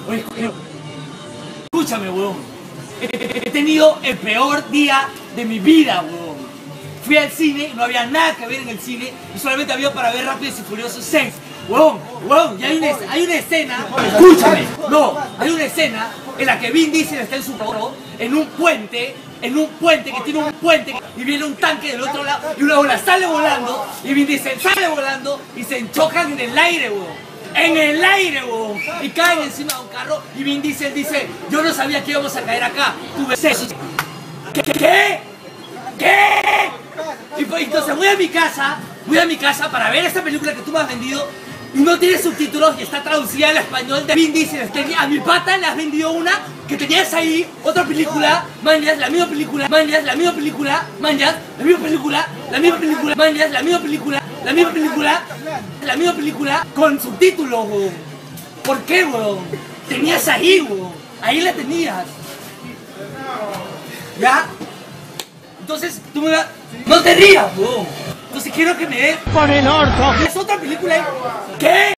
Oye, escúchame, weón. He tenido el peor día de mi vida, weón. Fui al cine, no había nada que ver en el cine y solamente había para ver Rápidos y Furiosos 6. Weón, y hay una escena, escúchame, no, hay una escena en la que Vin Diesel está en su carro, en un puente que tiene un puente y viene un tanque del otro lado y una ola sale volando y Vin Diesel sale volando y se enchocan en el aire, weón. En el aire, weón. Y caen encima de un carro y Vin Diesel dice, yo no sabía que íbamos a caer acá. Tuve sexo. ¿Qué? Y pues, entonces voy a mi casa para ver esta película que tú me has vendido y no tiene subtítulos y está traducida al español de Vin Diesel. A mi pata le has vendido una que tenías ahí, otra película, manjas, la misma película, manjas, la misma película, manjas, la misma película, la misma película, manjas, la misma película, la misma película, la misma película con subtítulos, weón. ¿Por qué, weón? Tenías ahí, weón. Ahí la tenías. ¿Ya? Entonces, tú me vas... No te rías, weón. Entonces quiero que me des... ¡Con el orto! ¿Es otra película ahí? ¿Qué?